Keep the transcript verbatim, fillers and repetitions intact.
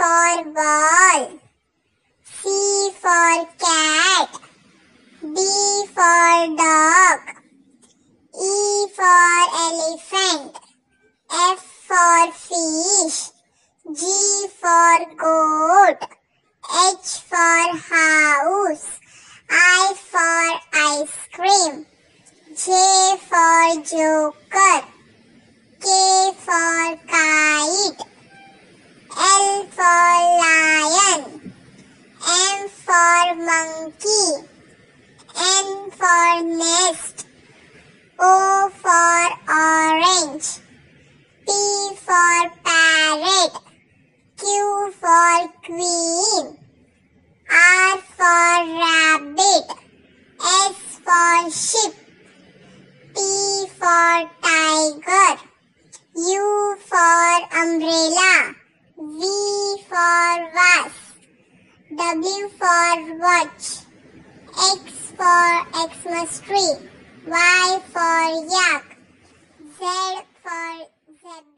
for ball. C for cat. D for dog. E for elephant. F for fish. G for goat. H for house. I for ice cream. J for joker. K for kite. L for lion. M for monkey. N for nest. O for orange. P for parrot. Q for queen. R for rabbit. S for sheep. T for tiger. U for umbrella. V for vase. W for watch. X for Xmas tree. Y for yak. Z for zebra.